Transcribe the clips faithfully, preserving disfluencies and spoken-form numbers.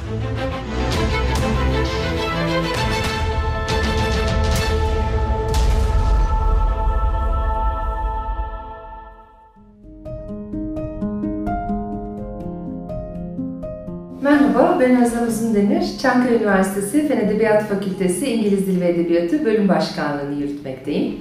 Merhaba, ben Özlem Uzundemir. Çankaya Üniversitesi Fen Edebiyat Fakültesi İngiliz Dili ve Edebiyatı Bölüm Başkanlığı'nı yürütmekteyim.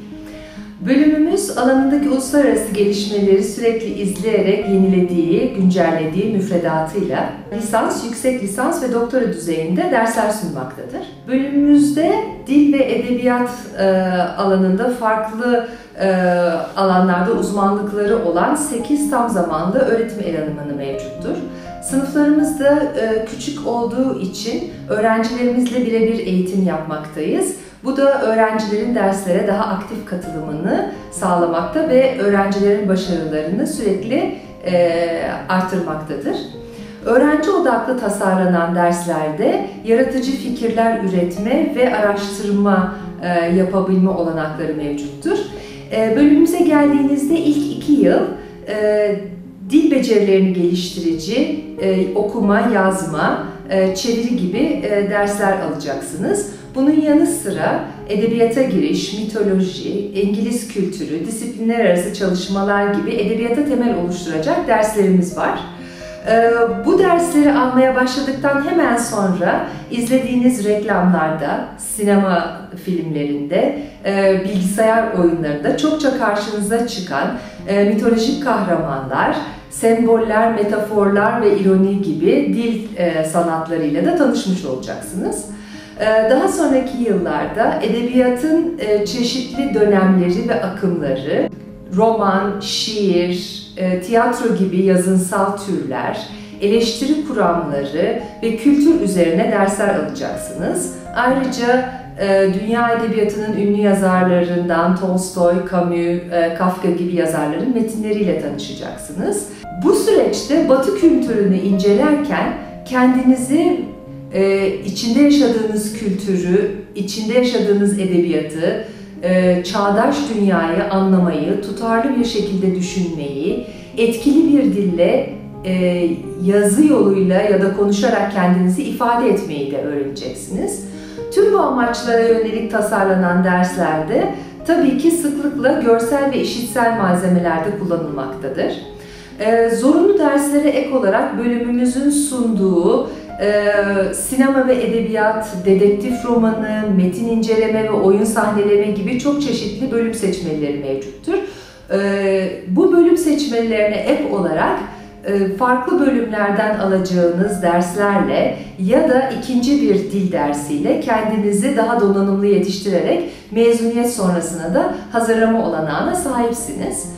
Bölümümüz alanındaki uluslararası gelişmeleri sürekli izleyerek yenilediği, güncellediği müfredatıyla lisans, yüksek lisans ve doktora düzeyinde dersler sunmaktadır. Bölümümüzde dil ve edebiyat e, alanında farklı e, alanlarda uzmanlıkları olan sekiz tam zamanlı öğretim elemanı mevcuttur. Sınıflarımız da e, küçük olduğu için öğrencilerimizle birebir eğitim yapmaktayız. Bu da öğrencilerin derslere daha aktif katılımını sağlamakta ve öğrencilerin başarılarını sürekli e, artırmaktadır. Öğrenci odaklı tasarlanan derslerde yaratıcı fikirler üretme ve araştırma e, yapabilme olanakları mevcuttur. E, bölümümüze geldiğinizde ilk iki yıl e, dil becerilerini geliştirici, e, okuma, yazma, e, çeviri gibi e, dersler alacaksınız. Bunun yanı sıra edebiyata giriş, mitoloji, İngiliz kültürü, disiplinler arası çalışmalar gibi edebiyata temel oluşturacak derslerimiz var. E, bu dersleri almaya başladıktan hemen sonra izlediğiniz reklamlarda, sinema filmlerinde, e, bilgisayar oyunlarında çokça karşınıza çıkan e, mitolojik kahramanlar, semboller, metaforlar ve ironi gibi dil e, sanatlarıyla da tanışmış olacaksınız. E, daha sonraki yıllarda edebiyatın e, çeşitli dönemleri ve akımları, roman, şiir, e, tiyatro gibi yazınsal türler, eleştiri kuramları ve kültür üzerine dersler alacaksınız. Ayrıca e, dünya edebiyatının ünlü yazarlarından Tolstoy, Camus, e, Kafka gibi yazarların metinleriyle tanışacaksınız. Bu süreçte Batı kültürünü incelerken kendinizi e, içinde yaşadığınız kültürü, içinde yaşadığınız edebiyatı, e, çağdaş dünyayı anlamayı, tutarlı bir şekilde düşünmeyi, etkili bir dille e, yazı yoluyla ya da konuşarak kendinizi ifade etmeyi de öğreneceksiniz. Tüm bu amaçlara yönelik tasarlanan derslerde tabii ki sıklıkla görsel ve işitsel malzemelerde kullanılmaktadır. Ee, zorunlu derslere ek olarak bölümümüzün sunduğu e, sinema ve edebiyat, dedektif romanı, metin inceleme ve oyun sahneleme gibi çok çeşitli bölüm seçmelileri mevcuttur. Ee, bu bölüm seçmelilerine ek olarak e, farklı bölümlerden alacağınız derslerle ya da ikinci bir dil dersiyle kendinizi daha donanımlı yetiştirerek mezuniyet sonrasına da hazırlama olanağına sahipsiniz.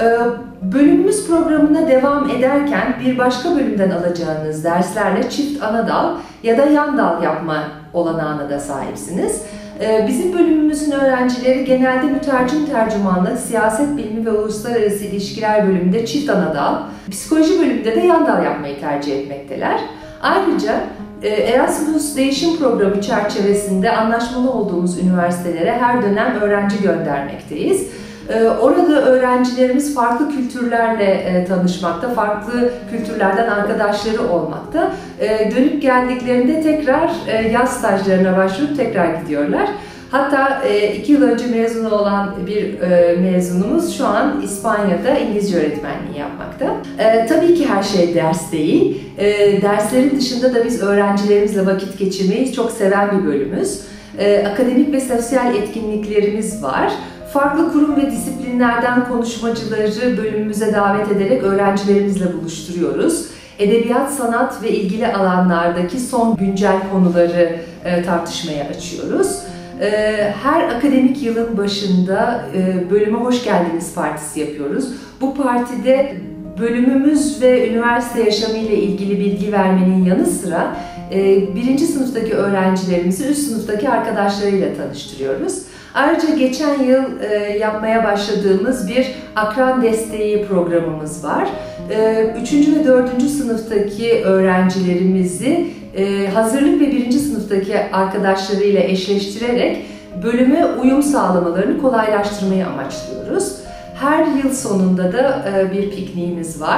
Bölümümüz programına devam ederken bir başka bölümden alacağınız derslerle çift ana dal ya da yan dal yapma olanağına da sahipsiniz. Bizim bölümümüzün öğrencileri genelde mütercim tercümanlık, siyaset bilimi ve uluslararası ilişkiler bölümünde çift ana dal, psikoloji bölümünde de yan dal yapmayı tercih etmekteler. Ayrıca Erasmus Değişim Programı çerçevesinde anlaşmalı olduğumuz üniversitelere her dönem öğrenci göndermekteyiz. Orada öğrencilerimiz farklı kültürlerle tanışmakta, farklı kültürlerden arkadaşları olmakta. Dönüp geldiklerinde tekrar yaz stajlarına başvurup tekrar gidiyorlar. Hatta iki yıl önce mezun olan bir mezunumuz şu an İspanya'da İngilizce öğretmenliği yapmakta. Tabii ki her şey ders değil. Derslerin dışında da biz öğrencilerimizle vakit geçirmeyi çok seven bir bölümüz. Akademik ve sosyal etkinliklerimiz var. Farklı kurum ve disiplinlerden konuşmacıları bölümümüze davet ederek öğrencilerimizle buluşturuyoruz. Edebiyat, sanat ve ilgili alanlardaki son güncel konuları e, tartışmaya açıyoruz. E, her akademik yılın başında e, bölüme hoş geldiniz partisi yapıyoruz. Bu partide bölümümüz ve üniversite yaşamı ile ilgili bilgi vermenin yanı sıra e, birinci sınıftaki öğrencilerimizi üst sınıftaki arkadaşlarıyla tanıştırıyoruz. Ayrıca geçen yıl e, yapmaya başladığımız bir akran desteği programımız var. E, üçüncü ve dördüncü sınıftaki öğrencilerimizi e, hazırlık ve birinci sınıftaki arkadaşlarıyla eşleştirerek bölüme uyum sağlamalarını kolaylaştırmayı amaçlıyoruz. Her yıl sonunda da e, bir pikniğimiz var.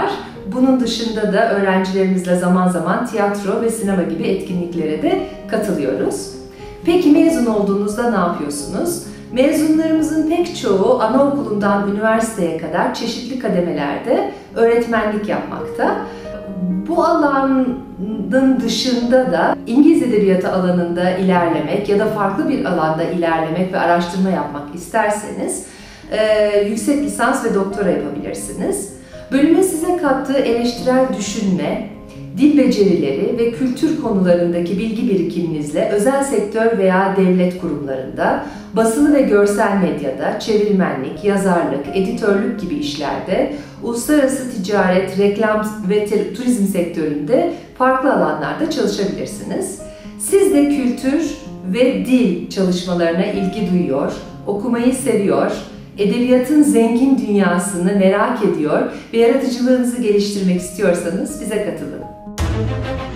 Bunun dışında da öğrencilerimizle zaman zaman tiyatro ve sinema gibi etkinliklere de katılıyoruz. Peki mezun olduğunuzda ne yapıyorsunuz? Mezunlarımızın pek çoğu anaokulundan üniversiteye kadar çeşitli kademelerde öğretmenlik yapmakta. Bu alanın dışında da İngiliz Edebiyatı alanında ilerlemek ya da farklı bir alanda ilerlemek ve araştırma yapmak isterseniz e, yüksek lisans ve doktora yapabilirsiniz. Bölümün size kattığı eleştirel düşünme, dil becerileri ve kültür konularındaki bilgi birikiminizle özel sektör veya devlet kurumlarında, basılı ve görsel medyada, çevirmenlik, yazarlık, editörlük gibi işlerde, uluslararası ticaret, reklam ve turizm sektöründe farklı alanlarda çalışabilirsiniz. Siz de kültür ve dil çalışmalarına ilgi duyuyor, okumayı seviyor, edebiyatın zengin dünyasını merak ediyor ve yaratıcılığınızı geliştirmek istiyorsanız bize katılın.